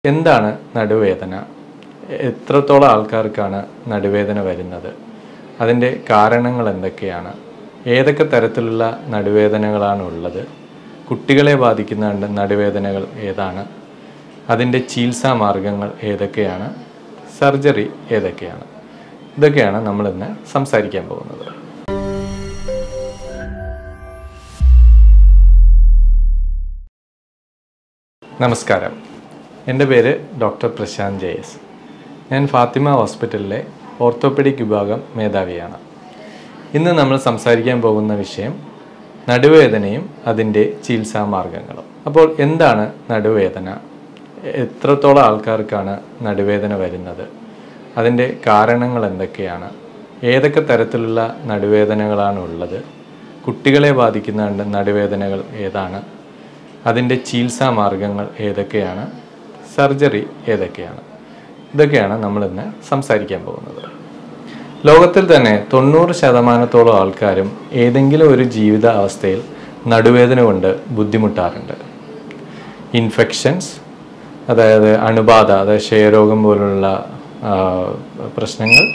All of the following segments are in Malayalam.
എന്താണ് നടുവേദന? എത്രത്തോളം ആൾക്കാർക്കാണ് നടുവേദന വരുന്നത്? അതിൻ്റെ കാരണങ്ങൾ എന്തൊക്കെയാണ്? ഏതൊക്കെ തരത്തിലുള്ള നടുവേദനകളാണ് ഉള്ളത്? കുട്ടികളെ ബാധിക്കുന്ന നടുവേദനകൾ ഏതാണ്? അതിൻ്റെ ചികിത്സാ മാർഗങ്ങൾ ഏതൊക്കെയാണ്? സർജറി ഏതൊക്കെയാണ്? ഇതൊക്കെയാണ് നമ്മളിന്ന് സംസാരിക്കാൻ പോകുന്നത്. നമസ്കാരം. എൻ്റെ പേര് ഡോക്ടർ പ്രശാന്ത് J S. ഞാൻ ഫാത്തിമ ഹോസ്പിറ്റലിലെ ഓർത്തോപെഡിക് വിഭാഗം മേധാവിയാണ്. ഇന്ന് നമ്മൾ സംസാരിക്കാൻ പോകുന്ന വിഷയം നടുവേദനയും അതിൻ്റെ ചികിത്സാ മാർഗങ്ങളും. അപ്പോൾ എന്താണ് നടുവേദന? എത്രത്തോളം ആൾക്കാർക്കാണ് നടുവേദന വരുന്നത്? അതിൻ്റെ കാരണങ്ങൾ എന്തൊക്കെയാണ്? ഏതൊക്കെ തരത്തിലുള്ള നടുവേദനകളാണ് ഉള്ളത്? കുട്ടികളെ ബാധിക്കുന്ന നടുവേദനകൾ ഏതാണ്? അതിൻ്റെ ചികിത്സാ മാർഗങ്ങൾ ഏതൊക്കെയാണ്? സർജറി ഏതൊക്കെയാണ്? ഇതൊക്കെയാണ് നമ്മളിന്ന് സംസാരിക്കാൻ പോകുന്നത്. ലോകത്തിൽ തന്നെ 90% ആൾക്കാരും ഏതെങ്കിലും ഒരു ജീവിത അവസ്ഥയിൽ നടുവേദന കൊണ്ട് ബുദ്ധിമുട്ടാറുണ്ട്. ഇൻഫെക്ഷൻസ്, അതായത് അണുബാധ, അതായത് ക്ഷയരോഗം പോലുള്ള പ്രശ്നങ്ങൾ,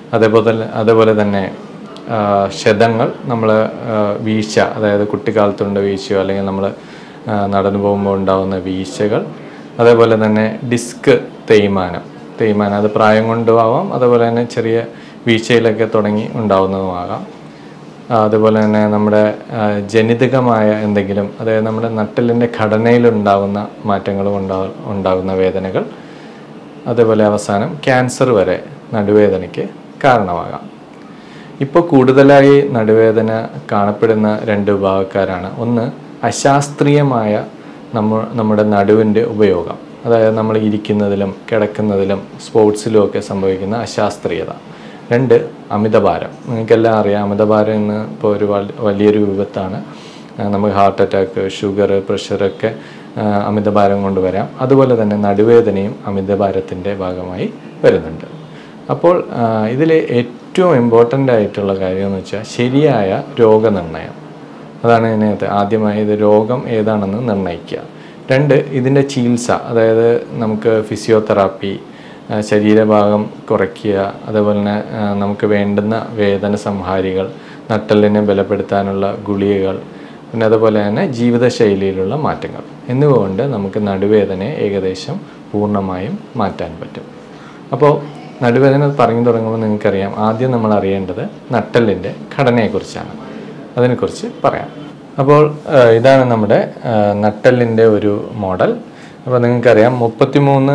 അതേപോലെ തന്നെ ക്ഷതങ്ങൾ, നമ്മൾ വീഴ്ച, അതായത് കുട്ടിക്കാലത്തുണ്ട് വീഴ്ചയോ അല്ലെങ്കിൽ നമ്മൾ നടന്നു പോകുമ്പോൾ ഉണ്ടാകുന്ന വീഴ്ചകൾ, അതേപോലെ തന്നെ ഡിസ്ക് തേയ്മാനം, അത് പ്രായം കൊണ്ടുമാവാം, അതുപോലെ തന്നെ ചെറിയ വീഴ്ചയിലൊക്കെ തുടങ്ങി ഉണ്ടാകുന്നതുമാകാം. അതുപോലെ തന്നെ നമ്മുടെ ജനിതകമായ എന്തെങ്കിലും, അതായത് നമ്മുടെ നട്ടെല്ലിൻ്റെ ഘടനയിലുണ്ടാകുന്ന മാറ്റങ്ങളും ഉണ്ടാകുന്ന വേദനകൾ, അതേപോലെ അവസാനം ക്യാൻസർ വരെ നടുവേദനയ്ക്ക് കാരണമാകാം. ഇപ്പോൾ കൂടുതലായി നടുവേദന കാണപ്പെടുന്ന 2 വിഭാഗക്കാരാണ്. ഒന്ന്, അശാസ്ത്രീയമായ നമ്മുടെ നടുവിൻ്റെ ഉപയോഗം, അതായത് നമ്മൾ ഇരിക്കുന്നതിലും കിടക്കുന്നതിലും സ്പോർട്സിലും ഒക്കെ സംഭവിക്കുന്ന അശാസ്ത്രീയത. 2, അമിതഭാരം. നിങ്ങൾക്കെല്ലാം അറിയാം, അമിതഭാരം ഇന്ന് ഇപ്പോൾ ഒരു വലിയൊരു വിപത്താണ്. നമുക്ക് ഹാർട്ട് അറ്റാക്ക്, ഷുഗർ, പ്രഷറൊക്കെ അമിതഭാരം കൊണ്ട് വരാം. അതുപോലെ തന്നെ നടുവേദനയും അമിതഭാരത്തിൻ്റെ ഭാഗമായി വരുന്നുണ്ട്. അപ്പോൾ ഇതിൽ ഏറ്റവും ഇമ്പോർട്ടൻ്റ് ആയിട്ടുള്ള കാര്യം എന്ന് വെച്ചാൽ ശരിയായ രോഗനിർണയം. അതാണ് ഇതിനകത്ത് ആദ്യമായി ഇത് രോഗം ഏതാണെന്ന് നിർണ്ണയിക്കുക. 2, ഇതിൻ്റെ ചികിത്സ, അതായത് നമുക്ക് ഫിസിയോതെറാപ്പി, ശരീരഭാഗം കുറയ്ക്കുക, അതുപോലെ തന്നെ നമുക്ക് വേണ്ടുന്ന വേദന സംഹാരികൾ, നട്ടെല്ലിനെ ബലപ്പെടുത്താനുള്ള ഗുളികകൾ, പിന്നെ അതുപോലെ തന്നെ ജീവിതശൈലിയിലുള്ള മാറ്റങ്ങൾ എന്നിവ കൊണ്ട് നമുക്ക് നടുവേദനയെ ഏകദേശം പൂർണ്ണമായും മാറ്റാൻ പറ്റും. അപ്പോൾ നടുവേദന പറഞ്ഞു തുടങ്ങുമ്പോൾ നിങ്ങൾക്കറിയാം, ആദ്യം നമ്മൾ അറിയേണ്ടത് നട്ടെല്ലിൻ്റെ ഘടനയെക്കുറിച്ചാണ്. അതിനെക്കുറിച്ച് പറയാം. അപ്പോൾ ഇതാണ് നമ്മുടെ നട്ടെല്ലിൻ്റെ ഒരു മോഡൽ. അപ്പോൾ നിങ്ങൾക്കറിയാം 33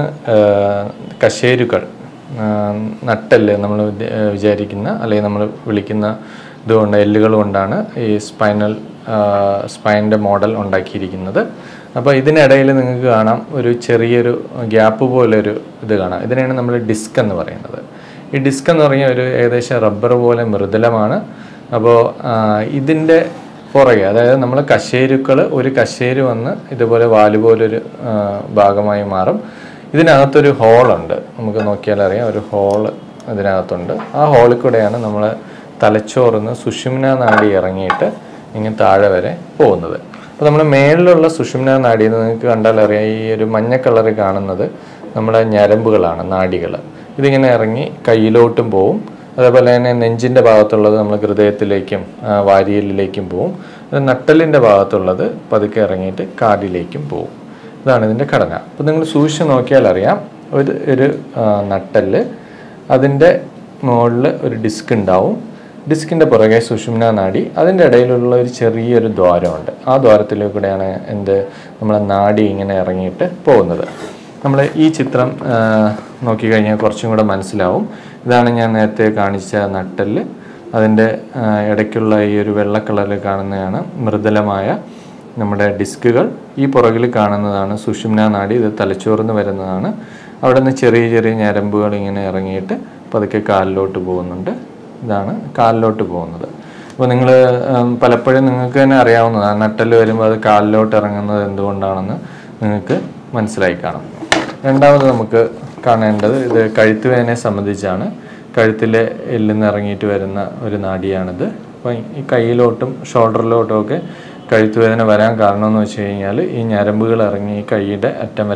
കശേരുക്കൾ, നട്ടെല്ല് നമ്മൾ വിചാരിക്കുന്ന അല്ലെങ്കിൽ നമ്മൾ വിളിക്കുന്ന ഇതുകൊണ്ട് എല്ലുകൾ കൊണ്ടാണ് ഈ സ്പൈനിൻ്റെ മോഡൽ ഉണ്ടാക്കിയിരിക്കുന്നത്. അപ്പോൾ ഇതിനിടയിൽ നിങ്ങൾക്ക് കാണാം ഒരു ചെറിയൊരു ഗ്യാപ്പ് പോലൊരു ഇത് കാണാം. ഇതിനെയാണ് നമ്മൾ ഡിസ്ക് എന്ന് പറയുന്നത്. ഈ ഡിസ്ക് എന്ന് പറഞ്ഞാൽ ഒരു ഏകദേശം റബ്ബർ പോലെ മൃദുലമാണ്. അപ്പോൾ ഇതിൻ്റെ പുറകെ, അതായത് നമ്മൾ കശേരുക്കൾ, ഒരു കശേരു വന്ന് ഇതുപോലെ വാല് പോലൊരു ഭാഗമായി മാറും. ഇതിനകത്തൊരു ഹോളുണ്ട്, നമുക്ക് നോക്കിയാൽ അറിയാം, ഒരു ഹോള് ഇതിനകത്തുണ്ട്. ആ ഹോളിൽ കൂടെയാണ് നമ്മൾ തലച്ചോറിന്ന് സുഷുമ്നാ നാഡി ഇറങ്ങിയിട്ട് ഇങ്ങനെ താഴെ വരെ പോകുന്നത്. അപ്പോൾ നമ്മുടെ മേളിലുള്ള സുഷുമ്നാ നാഡി നിങ്ങൾക്ക് കണ്ടാൽ അറിയാം, ഈ ഒരു മഞ്ഞ കളറിൽ കാണുന്നത് നമ്മുടെ ഞരമ്പുകളാണ്, നാഡികൾ. ഇതിങ്ങനെ ഇറങ്ങി കയ്യിലോട്ടും പോവും. അതേപോലെ തന്നെ നെഞ്ചിൻ്റെ ഭാഗത്തുള്ളത് നമ്മൾ ഹൃദയത്തിലേക്കും വാരിയലിലേക്കും പോവും. നട്ടെല്ലിൻ്റെ ഭാഗത്തുള്ളത് പതുക്കെ ഇറങ്ങിയിട്ട് കാലിലേക്കും പോവും. ഇതാണ് ഇതിൻ്റെ ഘടന. അപ്പോൾ നിങ്ങൾ സൂക്ഷിച്ച് നോക്കിയാൽ അറിയാം, ഒരു നട്ടെല്ല്, അതിൻ്റെ മുകളിൽ ഒരു ഡിസ്ക് ഉണ്ടാവും. ഡിസ്കിൻ്റെ പുറകെ സുഷുമ്നാ നാഡി, അതിൻ്റെ ഇടയിലുള്ള ഒരു ചെറിയൊരു ദ്വാരമുണ്ട്. ആ ദ്വാരത്തിലേക്കൂടെയാണ് നമ്മളെ നാഡി ഇങ്ങനെ ഇറങ്ങിയിട്ട് പോകുന്നത്. നമ്മൾ ഈ ചിത്രം നോക്കിക്കഴിഞ്ഞാൽ കുറച്ചും കൂടെ മനസ്സിലാവും. ഇതാണ് ഞാൻ നേരത്തെ കാണിച്ച നട്ടെല്ല്. അതിൻ്റെ ഇടയ്ക്കുള്ള ഈ ഒരു വെള്ള കളറിൽ കാണുന്നതാണ് മൃദുലമായ നമ്മുടെ ഡിസ്കുകൾ. ഈ പുറകിൽ കാണുന്നതാണ് സുഷുമ്നാ നാഡി, ഇത് തലച്ചോറിന്ന് വരുന്നതാണ്. അവിടെ നിന്ന് ചെറിയ ചെറിയ ഞരമ്പുകൾ ഇങ്ങനെ ഇറങ്ങിയിട്ട് പതുക്കെ കാലിലോട്ട് പോകുന്നുണ്ട്. ഇതാണ് കാലിലോട്ട് പോകുന്നത്. അപ്പോൾ നിങ്ങൾ പലപ്പോഴും നിങ്ങൾക്ക് തന്നെ അറിയാവുന്നതാണ്, നട്ടെല്ല് വരുമ്പോൾ അത് കാലിലോട്ട് ഇറങ്ങുന്നത് എന്തുകൊണ്ടാണെന്ന് നിങ്ങൾക്ക് മനസ്സിലായി കാണും. രണ്ടാമത് നമുക്ക് കാണേണ്ടത് ഇത് കഴുത്തുവേദനയെ സംബന്ധിച്ചാണ്. കഴുത്തിലെ എല്ലിന്ന് ഇറങ്ങിയിട്ട് വരുന്ന ഒരു നാഡിയാണിത്. അപ്പോൾ ഈ കയ്യിലോട്ടും ഷോൾഡറിലോട്ടും ഒക്കെ കഴുത്തുവേദന വരാൻ കാരണമെന്ന് വെച്ച് കഴിഞ്ഞാൽ ഈ ഞരമ്പുകൾ ഇറങ്ങി കൈയുടെ അറ്റം വരെ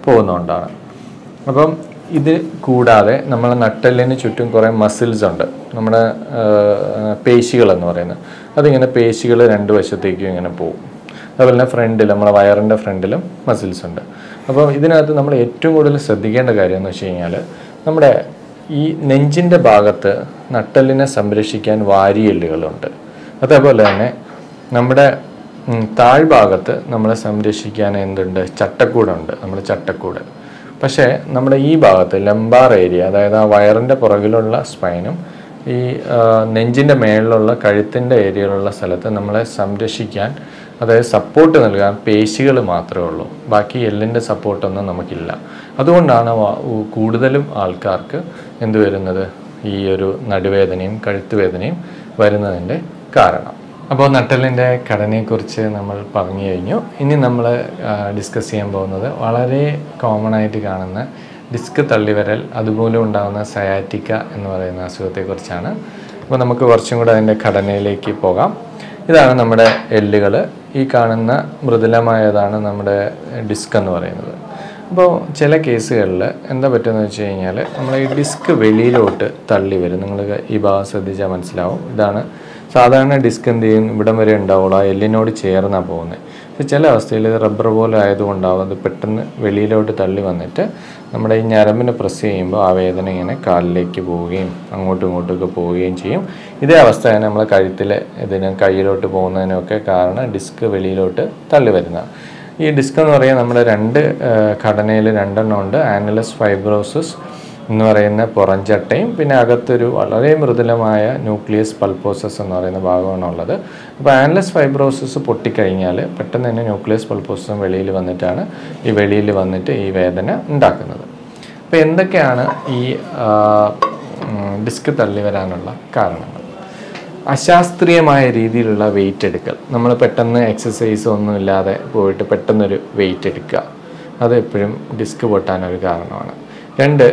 പോകുന്നതുകൊണ്ടാണ്. അപ്പം ഇത് കൂടാതെ നമ്മളെ നട്ടെല്ലിന് ചുറ്റും കുറേ മസിൽസ് ഉണ്ട്, നമ്മുടെ പേശികളെന്ന് പറയുന്നത്. അതിങ്ങനെ പേശികൾ രണ്ട് വശത്തേക്കും ഇങ്ങനെ പോകും. അതുപോലെ തന്നെ ഫ്രണ്ടിൽ നമ്മളെ വയറിൻ്റെ ഫ്രണ്ടിലും മസിൽസ് ഉണ്ട്. അപ്പോൾ ഇതിനകത്ത് നമ്മൾ ഏറ്റവും കൂടുതൽ ശ്രദ്ധിക്കേണ്ട കാര്യം എന്ന് വെച്ച് കഴിഞ്ഞാൽ നമ്മുടെ ഈ നെഞ്ചിൻ്റെ ഭാഗത്ത് നട്ടെല്ലിനെ സംരക്ഷിക്കാൻ വാരിയെല്ലുകളുണ്ട്. അതേപോലെ തന്നെ നമ്മുടെ താഴ്ഭാഗത്ത് നമ്മളെ സംരക്ഷിക്കാൻ എന്തുണ്ട്, ചട്ടക്കൂടുണ്ട്, നമ്മുടെ ചട്ടക്കൂട്. പക്ഷേ നമ്മുടെ ഈ ഭാഗത്ത് ലംബാർ ഏരിയ, അതായത് ആ വയറിൻ്റെ പുറകിലുള്ള സ്പൈനും ഈ നെഞ്ചിൻ്റെ മേളിലുള്ള കഴുത്തിൻ്റെ ഏരിയയിലുള്ള സ്ഥലത്ത് നമ്മളെ സംരക്ഷിക്കാൻ, അതായത് സപ്പോർട്ട് നൽകാൻ പേശികൾ മാത്രമേ ഉള്ളൂ. ബാക്കി എല്ലിൻ്റെ സപ്പോർട്ടൊന്നും നമുക്കില്ല. അതുകൊണ്ടാണ് കൂടുതലും ആൾക്കാർക്ക് എന്ത് വരുന്നത്, ഈ ഒരു നടുവേദനയും കഴുത്ത് വേദനയും വരുന്നതിൻ്റെ കാരണം. അപ്പോൾ നട്ടെല്ലിൻ്റെ ഘടനയെക്കുറിച്ച് നമ്മൾ പറഞ്ഞു കഴിഞ്ഞു. ഇനി നമ്മൾ ഡിസ്കസ് ചെയ്യാൻ പോകുന്നത് വളരെ കോമൺ ആയിട്ട് കാണുന്ന ഡിസ്ക് തള്ളിവരൽ, അതുപോലെ ഉണ്ടാകുന്ന സയാറ്റിക്ക എന്ന് പറയുന്ന അസുഖത്തെക്കുറിച്ചാണ്. അപ്പോൾ നമുക്ക് കുറച്ചും കൂടെ അതിൻ്റെ ഘടനയിലേക്ക് പോകാം. ഇതാണ് നമ്മുടെ എല്ലുകൾ. ഈ കാണുന്ന മൃദുലമായതാണ് നമ്മുടെ ഡിസ്ക് എന്ന് പറയുന്നത്. അപ്പോൾ ചില കേസുകളിൽ എന്താ പറ്റുമെന്ന് വെച്ച് കഴിഞ്ഞാൽ നമ്മൾ ഈ ഡിസ്ക് വെളിയിലോട്ട് തള്ളി വരും. നിങ്ങൾ ഈ ഭാഗം ശ്രദ്ധിച്ചാൽ മനസ്സിലാവും. ഇതാണ് സാധാരണ ഡിസ്ക് എന്ത് ചെയ്യും, ഇവിടം വരെ ഉണ്ടാവുള്ളൂ, ആ എല്ലിനോട് ചേർന്നാണ് പോകുന്നത്. പക്ഷേ ചില അവസ്ഥയിൽ ഇത് റബ്ബർ പോലെ ആയതുകൊണ്ടാവും അത് പെട്ടെന്ന് വെളിയിലോട്ട് തള്ളി വന്നിട്ട് നമ്മുടെ ഈ ഞരമ്പിനെ പ്രസ് ചെയ്യുമ്പോൾ ആ വേദന ഇങ്ങനെ കാലിലേക്ക് പോവുകയും അങ്ങോട്ടും ഇങ്ങോട്ടൊക്കെ പോവുകയും ചെയ്യും. ഇതേ അവസ്ഥ തന്നെ നമ്മളെ കഴുത്തിൽ ഇതിന് കയ്യിലോട്ട് പോകുന്നതിനൊക്കെ കാരണം ഡിസ്ക് വെളിയിലോട്ട് തള്ളി വരുന്നതാണ്. ഈ ഡിസ്ക് എന്ന് പറയുന്നത് നമ്മുടെ രണ്ട് ഘടനയിൽ രണ്ടെണ്ണം ഉണ്ട്. ആനുലസ് ഫൈബ്രോസിസ് എന്ന് പറയുന്ന പുറംചട്ടയും പിന്നെ അകത്തൊരു വളരെ മൃദുലമായ ന്യൂക്ലിയസ് പൾപ്പോസസ് എന്ന് പറയുന്ന ഭാഗമാണുള്ളത്. അപ്പോൾ ആനുലസ് ഫൈബ്രോസിസ് പൊട്ടിക്കഴിഞ്ഞാൽ പെട്ടെന്ന് തന്നെ ന്യൂക്ലിയസ് പൾപ്പോസസും വെളിയിൽ വന്നിട്ടാണ് ഈ വേദന ഉണ്ടാക്കുന്നത്. അപ്പോൾ എന്തൊക്കെയാണ് ഈ ഡിസ്ക് തള്ളി വരാനുള്ള കാരണങ്ങൾ? അശാസ്ത്രീയമായ രീതിയിലുള്ള വെയിറ്റ് എടുക്കൽ. നമ്മൾ പെട്ടെന്ന് എക്സസൈസ് ഒന്നും ഇല്ലാതെ പോയിട്ട് പെട്ടെന്നൊരു വെയിറ്റ് എടുക്കുക, അത് എപ്പോഴും ഡിസ്ക് പൊട്ടാനൊരു കാരണമാണ്. രണ്ട്,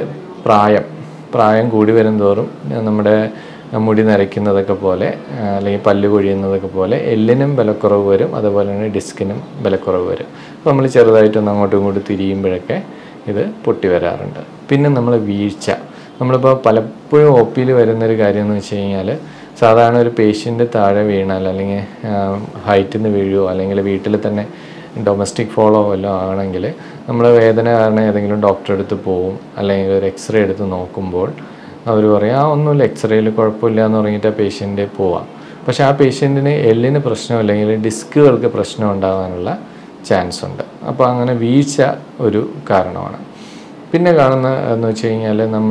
പ്രായം കൂടി വരും തോറും നമ്മുടെ മുടി നരയ്ക്കുന്നതൊക്കെ പോലെ അല്ലെങ്കിൽ പല്ല് കൊഴിയുന്നതൊക്കെ പോലെ എല്ലിനും ബലക്കുറവ് വരും, അതുപോലെ തന്നെ ഡിസ്കിനും ബലക്കുറവ് വരും. അപ്പോൾ നമ്മൾ ചെറുതായിട്ടൊന്ന് അങ്ങോട്ടും ഇങ്ങോട്ടും തിരിയുമ്പോഴൊക്കെ ഇത് പൊട്ടി വരാറുണ്ട്. പിന്നെ നമ്മൾ വീഴ്ച. നമ്മളിപ്പോൾ പലപ്പോഴും ഒ പിയിൽ വരുന്നൊരു കാര്യം എന്ന് വെച്ച് കഴിഞ്ഞാൽ സാധാരണ ഒരു പേഷ്യൻ്റ് താഴെ വീണാൽ അല്ലെങ്കിൽ ഹൈറ്റിൽ നിന്ന് വീഴുകയോ അല്ലെങ്കിൽ വീട്ടിൽ തന്നെ ഡൊമസ്റ്റിക് ഫോളോ വല്ലതും ആണെങ്കിൽ നമ്മൾ വേദന കാരണം ഏതെങ്കിലും ഡോക്ടറെ അടുത്ത് പോവും, അല്ലെങ്കിൽ ഒരു എക്സ്റേ എടുത്ത് നോക്കുമ്പോൾ അവർ പറയും ഒന്നുമില്ല, എക്സ്റേയിൽ കുഴപ്പമില്ല എന്ന് പറഞ്ഞിട്ട് ആ പേഷ്യൻ്റ് പോവാം. പക്ഷേ ആ പേഷ്യൻറ്റിന് എല്ലിന് പ്രശ്നം അല്ലെങ്കിൽ ഡിസ്കുകൾക്ക് പ്രശ്നം ഉണ്ടാകാനുള്ള ചാൻസ് ഉണ്ട്. അപ്പോൾ അങ്ങനെ വീഴ്ച ഒരു കാരണമാണ്. പിന്നെ കാണുന്ന എന്ന് വെച്ച് കഴിഞ്ഞാൽ നമ്മൾ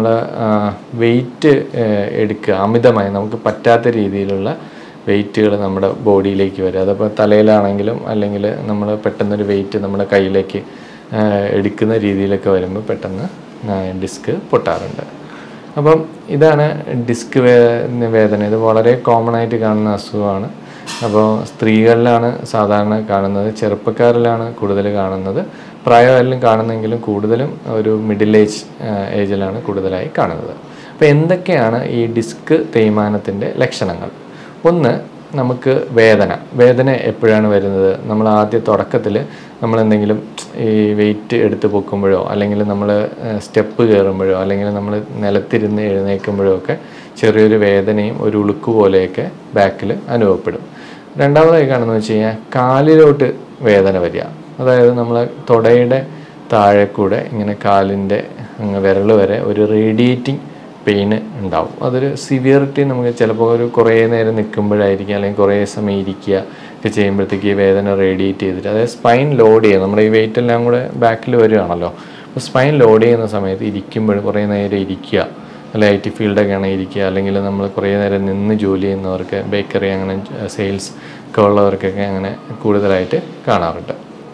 വെയിറ്റ് എടുക്കുക അമിതമായി, നമുക്ക് പറ്റാത്ത രീതിയിലുള്ള വെയിറ്റുകൾ നമ്മുടെ ബോഡിയിലേക്ക് വരും. അതപ്പോൾ തലയിലാണെങ്കിലും അല്ലെങ്കിൽ നമ്മൾ പെട്ടെന്നൊരു വെയിറ്റ് നമ്മുടെ കയ്യിലേക്ക് എടുക്കുന്ന രീതിയിലൊക്കെ വരുമ്പോൾ പെട്ടെന്ന് ഡിസ്ക് പൊട്ടാറുണ്ട്. അപ്പം ഇതാണ് ഡിസ്ക് വേദന. ഇത് വളരെ കോമൺ ആയിട്ട് കാണുന്ന അസുഖമാണ്. അപ്പോൾ സ്ത്രീകളിലാണ് സാധാരണ കാണുന്നത്, ചെറുപ്പക്കാരിലാണ് കൂടുതൽ കാണുന്നത്. പ്രായമായാലും കാണുന്നെങ്കിലും കൂടുതലും ഒരു മിഡിൽ ഏജിലാണ് കൂടുതലായി കാണുന്നത്. അപ്പോൾ എന്തൊക്കെയാണ് ഈ ഡിസ്ക് തേയ്മാനത്തിൻ്റെ ലക്ഷണങ്ങൾ? ഒന്ന്, നമുക്ക് വേദന എപ്പോഴാണ് വരുന്നത്? നമ്മൾ ആദ്യ തുടക്കത്തിൽ നമ്മളെന്തെങ്കിലും ഈ വെയിറ്റ് എടുത്ത് പൊക്കുമ്പോഴോ അല്ലെങ്കിൽ നമ്മൾ സ്റ്റെപ്പ് കയറുമ്പോഴോ അല്ലെങ്കിൽ നമ്മൾ നിലത്തിരുന്ന് എഴുന്നേൽക്കുമ്പോഴോ ഒക്കെ ചെറിയൊരു വേദനയും ഒരു ഉളുക്ക് പോലെയൊക്കെ ബാക്കിൽ അനുഭവപ്പെടും. രണ്ടാമതായി കാണുന്നത് വെച്ച് കഴിഞ്ഞാൽ കാലിലോട്ട് വേദന വരിക. അതായത് നമ്മൾ തുടയുടെ താഴെ കൂടെ ഇങ്ങനെ കാലിൻ്റെ വിരൽ വരെ ഒരു റേഡിയേറ്റിംഗ് പെയിന് ഉണ്ടാവും. അതൊരു സിവിയറിറ്റി നമുക്ക് ചിലപ്പോൾ ഒരു കുറേ നേരം നിൽക്കുമ്പോഴായിരിക്കും അല്ലെങ്കിൽ കുറേ സമയം ഇരിക്കുക ഒക്കെ ചെയ്യുമ്പോഴത്തേക്ക് ഈ വേദന റേഡിയേറ്റ് ചെയ്തിട്ട്, അതായത് സ്പൈൻ ലോഡ് ചെയ്യുക, നമ്മുടെ ഈ വെയിറ്റ് എല്ലാം കൂടെ ബാക്കിൽ വരികയാണല്ലോ. അപ്പോൾ സ്പൈൻ ലോഡ് ചെയ്യുന്ന സമയത്ത് ഇരിക്കുമ്പോൾ കുറേ നേരം ഇരിക്കുക, അല്ലെങ്കിൽ IT ഫീൽഡൊക്കെ ആണെങ്കിൽ ഇരിക്കുക, അല്ലെങ്കിൽ നമ്മൾ കുറേ നേരം നിന്ന് ജോലി ചെയ്യുന്നവർക്ക്, ബേക്കറി അങ്ങനെ സെയിൽസ് ഒക്കെ ഉള്ളവർക്കൊക്കെ അങ്ങനെ കൂടുതലായിട്ട് കാണാറുണ്ട്.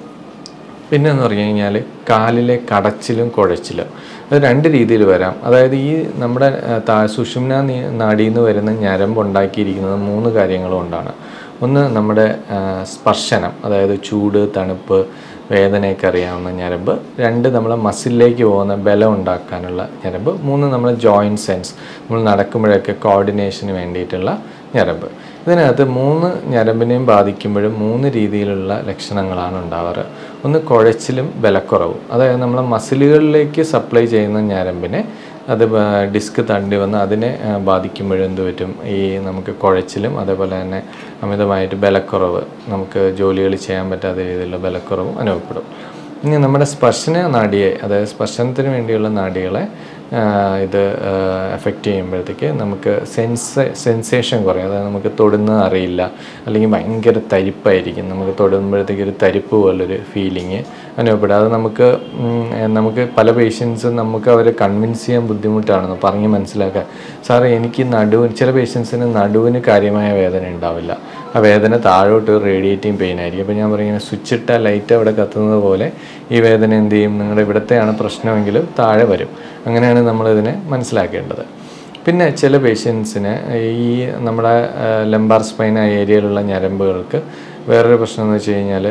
പിന്നെ എന്ന് പറഞ്ഞു കഴിഞ്ഞാൽ കാലിലെ കടച്ചിലും കുഴച്ചിലും. അത് രണ്ട് രീതിയിൽ വരാം. അതായത് ഈ നമ്മുടെ സുഷുമ്ന നാഡിയിൽ നിന്ന് വരുന്ന ഞരമ്പ് ഉണ്ടാക്കിയിരിക്കുന്നത് 3 കാര്യങ്ങൾ കൊണ്ടാണ്. ഒന്ന്, നമ്മുടെ സ്പർശനം, അതായത് ചൂട്, തണുപ്പ്, വേദനയൊക്കെ അറിയാവുന്ന ഞരമ്പ്. 2, നമ്മളെ മസിലിലേക്ക് പോകുന്ന ബലം ഉണ്ടാക്കാനുള്ള ഞരമ്പ്. 3, നമ്മളെ ജോയിൻറ്റ് സെൻസ്, നമ്മൾ നടക്കുമ്പോഴൊക്കെ കോർഡിനേഷന് വേണ്ടിയിട്ടുള്ള ഞരമ്പ്. ഇതിനകത്ത് 3 ഞരമ്പിനെയും ബാധിക്കുമ്പോഴും 3 രീതിയിലുള്ള ലക്ഷണങ്ങളാണ് ഉണ്ടാവാറ്. ഒന്ന് കുഴച്ചിലും ബലക്കുറവും, അതായത് നമ്മളെ മസിലുകളിലേക്ക് സപ്ലൈ ചെയ്യുന്ന ഞരമ്പിനെ അത് ഡിസ്ക് തണ്ടി വന്ന് അതിനെ ബാധിക്കുമ്പോഴും എന്ത് പറ്റും, ഈ നമുക്ക് കുഴച്ചിലും അതേപോലെ തന്നെ അമിതമായിട്ട് ബലക്കുറവ്, നമുക്ക് ജോലികൾ ചെയ്യാൻ പറ്റാത്ത രീതിയിലുള്ള ബലക്കുറവും അനുഭവപ്പെടും. ഇനി നമ്മുടെ സ്പർശന നാഡിയെ, അതായത് സ്പർശനത്തിന് വേണ്ടിയുള്ള നാഡികളെ ഇത് എഫക്റ്റ് ചെയ്യുമ്പോഴത്തേക്ക് നമുക്ക് സെൻസേഷൻ കുറയും. അതായത് നമുക്ക് തൊടുന്നത് അറിയില്ല, അല്ലെങ്കിൽ ഭയങ്കര തരിപ്പായിരിക്കും, നമുക്ക് തൊടുമ്പോഴത്തേക്ക് ഒരു തരിപ്പ് പോലൊരു ഫീലിങ് അനുഭവപ്പെടും. അത് നമുക്ക് പല പേഷ്യൻസും നമുക്ക് അവരെ കൺവിൻസ് ചെയ്യാൻ ബുദ്ധിമുട്ടാണെന്ന് പറഞ്ഞ് മനസ്സിലാക്കാൻ. സാറേ എനിക്ക് ചില പേഷ്യൻസിന് നടുവിന് കാര്യമായ വേദന ഉണ്ടാവില്ല, ആ വേദന താഴോട്ട് റേഡിയേറ്റിംഗ് പെയിൻ ആയിരിക്കും. അപ്പോൾ ഞാൻ പറയുന്നത് സ്വിച്ച് ഇട്ടാൽ ലൈറ്റ് അവിടെ കത്തുന്നത് പോലെ ഈ വേദന എന്ത് ചെയ്യും, നിങ്ങളുടെ ഇവിടത്തെയാണ് പ്രശ്നമെങ്കിലും താഴെ വരും. അങ്ങനെയാണ് നമ്മളിതിനെ മനസ്സിലാക്കേണ്ടത്. പിന്നെ ചില പേഷ്യൻസിന് ഈ നമ്മുടെ ലംബാർ സ്പൈൻ ഏരിയയിലുള്ള ഞരമ്പുകൾക്ക് വേറൊരു പ്രശ്നം എന്ന് വെച്ച് കഴിഞ്ഞാൽ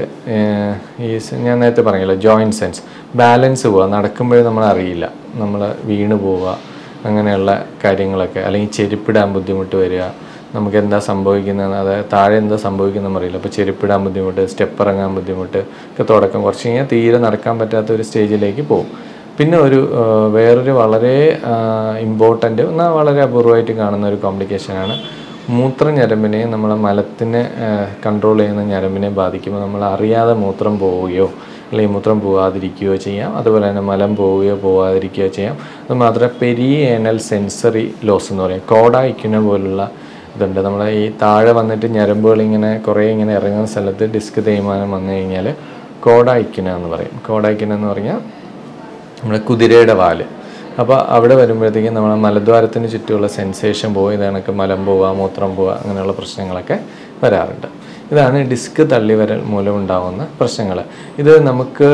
ഞാൻ നേരത്തെ പറഞ്ഞല്ലോ, ജോയിൻറ്റ് സെൻസ്, ബാലൻസ് പോവുക, നടക്കുമ്പോഴും നമ്മൾ അറിയില്ല, നമ്മൾ വീണ് പോവുക, അങ്ങനെയുള്ള കാര്യങ്ങളൊക്കെ, അല്ലെങ്കിൽ ചെരുപ്പിടാൻ ബുദ്ധിമുട്ട് വരിക, നമുക്ക് എന്താ സംഭവിക്കുന്നത്, അതായത് താഴെ എന്താ സംഭവിക്കുന്നതെന്ന് അറിയില്ല. അപ്പോൾ ചെരുപ്പിടാൻ ബുദ്ധിമുട്ട്, സ്റ്റെപ്പ് ഇറങ്ങാൻ ബുദ്ധിമുട്ട് ഒക്കെ തുടക്കം, കുറച്ച് കഴിഞ്ഞാൽ തീരെ നടക്കാൻ പറ്റാത്ത ഒരു സ്റ്റേജിലേക്ക് പോകും. പിന്നെ വേറൊരു വളരെ ഇമ്പോർട്ടൻ്റ്, എന്നാൽ വളരെ അപൂർവമായിട്ട് കാണുന്ന ഒരു കോംപ്ലിക്കേഷനാണ് മൂത്രഞരമ്പിനെയും നമ്മളെ മലത്തിനെ കൺട്രോൾ ചെയ്യുന്ന ഞരമ്പിനെ ബാധിക്കുമ്പോൾ നമ്മൾ അറിയാതെ മൂത്രം പോവുകയോ അല്ലെങ്കിൽ മൂത്രം പോകാതിരിക്കുകയോ ചെയ്യാം. അതുപോലെ തന്നെ മലം പോവുകയോ പോകാതിരിക്കുകയോ ചെയ്യാം. അത് മാത്രമേ പെരിയേനൽ സെൻസറി ലോസ് എന്ന് പറയും, കോഡ ഇക്വിന പോലുള്ള ഇതുണ്ട്. നമ്മളെ ഈ താഴെ വന്നിട്ട് ഞരമ്പുകൾ കുറേ ഇറങ്ങുന്ന സ്ഥലത്ത് ഡിസ്ക് തേയ്മാനം വന്നു കഴിഞ്ഞാൽ കോഡ ഇക്വിന എന്ന് പറയും. കോഡ ഇക്വിന എന്ന് പറഞ്ഞാൽ നമ്മുടെ കുതിരയുടെ വാല്. അപ്പോൾ അവിടെ വരുമ്പോഴത്തേക്കും നമ്മളെ മലദ്വാരത്തിന് ചുറ്റുമുള്ള സെൻസേഷൻ പോയി ഇതണക്ക് മലം പോവുക, മൂത്രം പോവുക, അങ്ങനെയുള്ള പ്രശ്നങ്ങളൊക്കെ വരാറുണ്ട്. ഇതാണ് ഡിസ്ക് തള്ളിവരൽ മൂലം ഉണ്ടാകുന്ന പ്രശ്നങ്ങൾ. ഇത് നമുക്ക്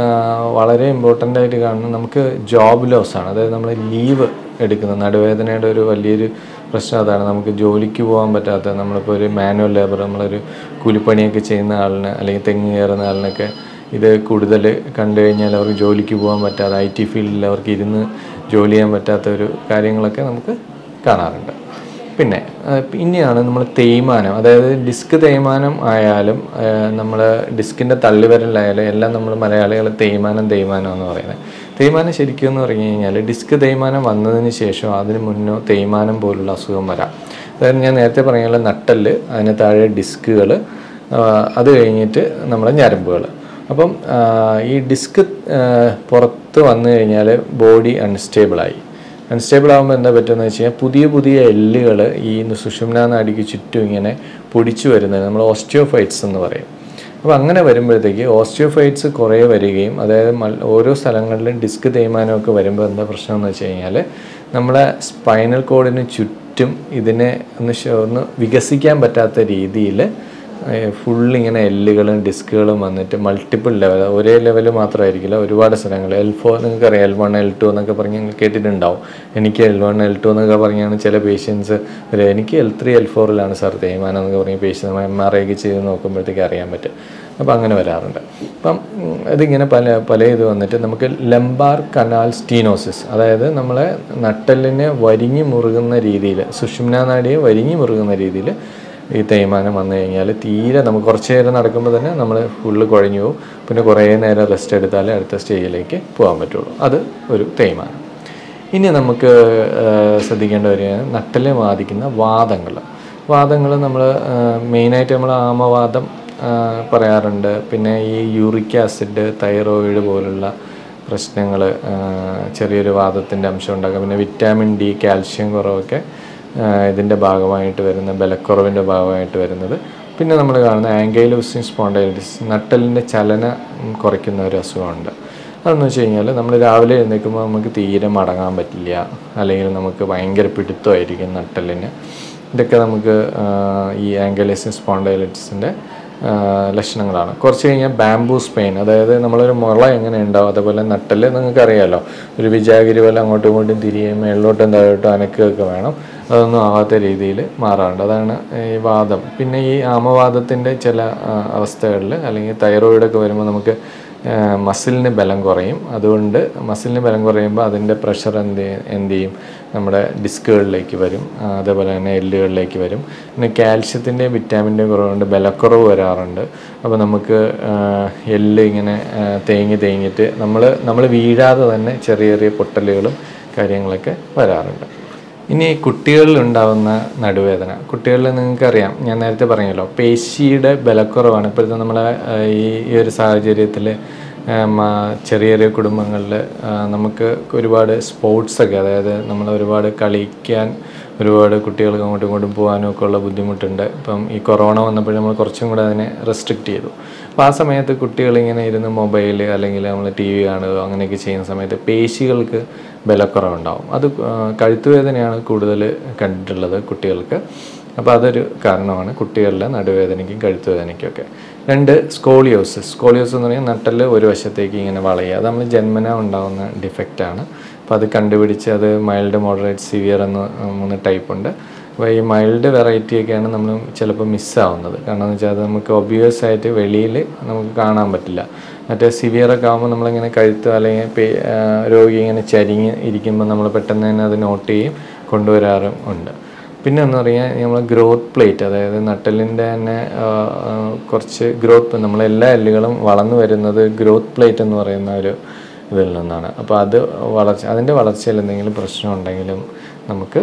വളരെ ഇമ്പോർട്ടൻ്റ് ആയിട്ട് കാണുന്നത് നമുക്ക് ജോബ് ലോസാണ്. അതായത് നമ്മൾ ലീവ് എടുക്കുന്നത്, നടുവേദനയുടെ ഒരു വലിയൊരു പ്രശ്നം അതാണ്. നമുക്ക് ജോലിക്ക് പോകാൻ പറ്റാത്ത, നമ്മളിപ്പോൾ ഒരു മാനുവൽ ലേബർ, നമ്മളൊരു കൂലിപ്പണിയൊക്കെ ചെയ്യുന്ന ആളിന് അല്ലെങ്കിൽ തെങ്ങ് കയറുന്ന ആളിനൊക്കെ ഇത് കൂടുതൽ കണ്ടു കഴിഞ്ഞാൽ അവർക്ക് ജോലിക്ക് പോകാൻ പറ്റാതെ, IT ഫീൽഡിൽ അവർക്ക് ഇരുന്ന് ജോലി ചെയ്യാൻ പറ്റാത്ത ഒരു കാര്യങ്ങളൊക്കെ നമുക്ക് കാണാറുണ്ട്. പിന്നെ ഇനിയാണ് നമ്മൾ തേയ്മാനം, അതായത് ഡിസ്ക് തേയ്മാനം ആയാലും നമ്മൾ ഡിസ്കിൻ്റെ തള്ളിവരലായാലും എല്ലാം നമ്മൾ മലയാളികൾ തേയ്മാനം എന്ന് പറയുന്നത്. തേയ്മാനം ശരിക്കും എന്ന് പറഞ്ഞു കഴിഞ്ഞാൽ ഡിസ്ക് തേയ്മാനം വന്നതിന് ശേഷം അതിന് മുന്നോ തേയ്മാനം പോലുള്ള അസുഖം വരാം. അതായത് ഞാൻ നേരത്തെ പറഞ്ഞ നട്ടല്, അതിന് താഴെ ഡിസ്കുകൾ, അത് കഴിഞ്ഞിട്ട് നമ്മുടെ ഞരമ്പുകൾ. അപ്പം ഈ ഡിസ്ക് പുറത്ത് വന്നു കഴിഞ്ഞാൽ ബോഡി അൺസ്റ്റേബിളായി. അൺസ്റ്റേബിൾ ആകുമ്പോൾ എന്താ പറ്റുമെന്ന് വെച്ച് കഴിഞ്ഞാൽ പുതിയ എല്ലുകൾ ഈ സുഷുമ്നാ നാഡിക്ക് ചുറ്റും പൊടിച്ചു വരുന്നത് നമ്മൾ ഓസ്റ്റിയോഫൈറ്റ്സ് എന്ന് പറയും. അപ്പോൾ അങ്ങനെ വരുമ്പോഴത്തേക്ക് ഓസ്റ്റിയോഫൈറ്റ്സ് കുറേ വരികയും, അതായത് ഓരോ സ്ഥലങ്ങളിലും ഡിസ്ക് തേയ്മാനമൊക്കെ വരുമ്പോൾ എന്താ പ്രശ്നം എന്ന് വെച്ച് കഴിഞ്ഞാൽ നമ്മളെ സ്പൈനൽ കോഡിന് ചുറ്റും ഇതിനെ ഒന്ന് വികസിക്കാൻ പറ്റാത്ത രീതിയിൽ ഫുള്ളിങ്ങനെ എല്ലുകളും ഡിസ്കുകളും വന്നിട്ട് മൾട്ടിപ്പിൾ ലെവൽ, ഒരേ ലെവൽ മാത്രമായിരിക്കില്ല, ഒരുപാട് സ്ഥലങ്ങൾ. L4 നിങ്ങൾക്കറിയാം, L1 L2 എന്നൊക്കെ പറഞ്ഞ് നിങ്ങൾ കേട്ടിട്ടുണ്ടാവും. എനിക്ക് L1 L2 എന്നൊക്കെ പറഞ്ഞാണ് ചില പേഷ്യൻസ് എനിക്ക് L3 L4ലാണ് സാർ തേയ്മാനം എന്നൊക്കെ പറഞ്ഞ് പേഷ്യൻസ് MRI ഒക്കെ ചെയ്ത് നോക്കുമ്പോഴത്തേക്ക് അറിയാൻ പറ്റും. അപ്പോൾ അങ്ങനെ വരാറുണ്ട്. അപ്പം ഇതിങ്ങനെ പല ഇത് വന്നിട്ട് നമുക്ക് ലംബാർ കനാൽ സ്റ്റീനോസിസ്, അതായത് നമ്മളെ നട്ടെല്ലിനെ വരിഞ്ഞു മുറുകുന്ന രീതിയിൽ, സുഷുമ്നാ നാഡിയെ വരിഞ്ഞു മുറുകുന്ന രീതിയിൽ ഈ തേയ്മാനം വന്നു കഴിഞ്ഞാൽ തീരെ നമുക്ക് കുറച്ച് നേരം നടക്കുമ്പോൾ തന്നെ നമ്മൾ ഫുള്ള് കുഴഞ്ഞു പോകും. പിന്നെ കുറേ നേരം റെസ്റ്റ് എടുത്താലേ അടുത്ത സ്റ്റേജിലേക്ക് പോകാൻ പറ്റുള്ളൂ. അത് ഒരു തേയ്മാനം. ഇനി നമുക്ക് ശ്രദ്ധിക്കേണ്ട ഒരു നട്ടലിനെ ബാധിക്കുന്ന വാദങ്ങൾ നമ്മൾ മെയിനായിട്ട് നമ്മൾ ആമവാദം പറയാറുണ്ട്. പിന്നെ ഈ യൂറിക് ആസിഡ്, തൈറോയിഡ് പോലുള്ള പ്രശ്നങ്ങൾ, ചെറിയൊരു വാദത്തിൻ്റെ അംശം ഉണ്ടാക്കുക. പിന്നെ വിറ്റാമിൻ D, കാൽഷ്യം കുറവൊക്കെ ഇതിൻ്റെ ഭാഗമായിട്ട് വരുന്ന, ബലക്കുറവിൻ്റെ ഭാഗമായിട്ട് വരുന്നത്. പിന്നെ നമ്മൾ കാണുന്ന ആങ്കൈലോസിൻ സ്പോണ്ടൈലിറ്റിസ്, നട്ടലിൻ്റെ ചലനം കുറയ്ക്കുന്ന ഒരു അസുഖമുണ്ട്. അതെന്ന് വെച്ച് കഴിഞ്ഞാൽ നമ്മൾ രാവിലെ എഴുന്നേൽക്കുമ്പോൾ നമുക്ക് തീരെ മടങ്ങാൻ പറ്റില്ല, അല്ലെങ്കിൽ നമുക്ക് ഭയങ്കര പിടുത്തമായിരിക്കും നട്ടലിന്. ഇതൊക്കെ നമുക്ക് ഈ ആങ്കൈലോസിൻ സ്പോണ്ടൈലിറ്റിസിൻ്റെ ലക്ഷണങ്ങളാണ്. കുറച്ച് കഴിഞ്ഞാൽ ബാംബൂസ് പെയിൻ, അതായത് നമ്മളൊരു മുള എങ്ങനെ ഉണ്ടാവും അതേപോലെ നട്ടല് നിങ്ങൾക്കറിയാമല്ലോ, ഒരു വിജാഗിരി പോലെ അങ്ങോട്ടും ഇങ്ങോട്ടും തിരിയും, മേളിലോട്ടും താഴോട്ടും അനക്കുകയൊക്കെ വേണം. അതൊന്നും ആവാത്ത രീതിയിൽ മാറാറുണ്ട്. അതാണ് ഈ വാദം. പിന്നെ ഈ ആമവാദത്തിൻ്റെ ചില അവസ്ഥകളിൽ അല്ലെങ്കിൽ തൈറോയിഡൊക്കെ വരുമ്പോൾ നമുക്ക് മസിലിന് ബലം കുറയും. അതുകൊണ്ട് മസിലിന് ബലം കുറയുമ്പോൾ അതിൻ്റെ പ്രഷർ എന്ത് ചെയ്യും, നമ്മുടെ ഡിസ്കുകളിലേക്ക് വരും, അതേപോലെ തന്നെ എല്ലുകളിലേക്ക് വരും. പിന്നെ കാൽഷ്യത്തിൻ്റെയും വിറ്റാമിൻ്റെയും കുറവുകൊണ്ട് ബലക്കുറവ് വരാറുണ്ട്. അപ്പോൾ നമുക്ക് എല്ല് ഇങ്ങനെ തേങ്ങിയിട്ട് നമ്മൾ വീഴാതെ തന്നെ ചെറിയ ചെറിയ പൊട്ടലുകളും കാര്യങ്ങളൊക്കെ വരാറുണ്ട്. ഇനി കുട്ടികളിൽ ഉണ്ടാകുന്ന നടുവേദന. കുട്ടികളിൽ നിങ്ങൾക്കറിയാം, ഞാൻ നേരത്തെ പറഞ്ഞല്ലോ, പേശിയുടെ ബലക്കുറവാണ് ഇപ്പോഴത്തെ നമ്മളെ ഈ ഒരു സാഹചര്യത്തിൽ. ചെറിയ ചെറിയ കുടുംബങ്ങളിൽ നമുക്ക് ഒരുപാട് സ്പോർട്സൊക്കെ, അതായത് നമ്മൾ ഒരുപാട് കളിക്കാൻ ഒരുപാട് കുട്ടികൾക്ക് അങ്ങോട്ടും ഇങ്ങോട്ടും പോകാനും ഒക്കെ ഉള്ള ബുദ്ധിമുട്ടുണ്ട്. ഇപ്പം ഈ കൊറോണ വന്നപ്പോൾ നമ്മൾ കുറച്ചും കൂടെ അതിനെ റെസ്ട്രിക്റ്റ് ചെയ്തു. അപ്പോൾ ആ സമയത്ത് കുട്ടികളിങ്ങനെ ഇരുന്ന് മൊബൈൽ അല്ലെങ്കിൽ നമ്മൾ ടി വി കാണുക അങ്ങനെയൊക്കെ ചെയ്യുന്ന സമയത്ത് പേശികൾക്ക് ബലക്കുറവുണ്ടാവും. അത് കഴുത്തുവേദനയാണ് കൂടുതൽ കണ്ടിട്ടുള്ളത് കുട്ടികൾക്ക്. അപ്പോൾ അതൊരു കാരണമാണ് കുട്ടികളിലെ നടുവേദനയ്ക്കും കഴുത്തുവേദനയ്ക്കൊക്കെ. 2, സ്കോളിയോസിസ്. സ്കോളിയോസിസ് എന്ന് പറഞ്ഞാൽ നട്ടെല്ല് ഒരു വശത്തേക്ക് ഇങ്ങനെ വളയുക. അത് നമ്മൾ ജന്മന ഉണ്ടാകുന്ന ഡിഫക്റ്റാണ്. അപ്പോൾ അത് കണ്ടുപിടിച്ച് അത് മൈൽഡ്, മോഡറേറ്റ്, സിവിയർ എന്ന് 3 ടൈപ്പ് ഉണ്ട്. അപ്പോൾ ഈ മൈൽഡ് വെറൈറ്റിയൊക്കെയാണ് നമ്മൾ ചിലപ്പോൾ മിസ്സാവുന്നത്. കാരണം എന്ന് വെച്ചാൽ അത് നമുക്ക് ഒബ്വിയസ് ആയിട്ട് വെളിയിൽ നമുക്ക് കാണാൻ പറ്റില്ല. മറ്റേ സിവിയറൊക്കെ ആകുമ്പോൾ നമ്മളിങ്ങനെ കഴുത്ത് അല്ലെങ്കിൽ രോഗി ഇങ്ങനെ ചരിഞ്ഞ് ഇരിക്കുമ്പോൾ നമ്മൾ പെട്ടെന്ന് തന്നെ അത് നോട്ട് ചെയ്യും കൊണ്ടുവരാറും ഉണ്ട്. പിന്നെ എന്ന് പറഞ്ഞാൽ നമ്മൾ ഗ്രോത്ത് പ്ലേറ്റ്, അതായത് നട്ടലിൻ്റെ തന്നെ കുറച്ച് ഗ്രോത്ത്, നമ്മളെല്ലാ എല്ലുകളും വളർന്നു വരുന്നത് ഗ്രോത്ത് പ്ലേറ്റ് എന്ന് പറയുന്ന ഒരു ഇതിൽ നിന്നാണ്. അപ്പോൾ അത് അതിൻ്റെ വളർച്ചയിൽ എന്തെങ്കിലും പ്രശ്നം ഉണ്ടെങ്കിലും നമുക്ക്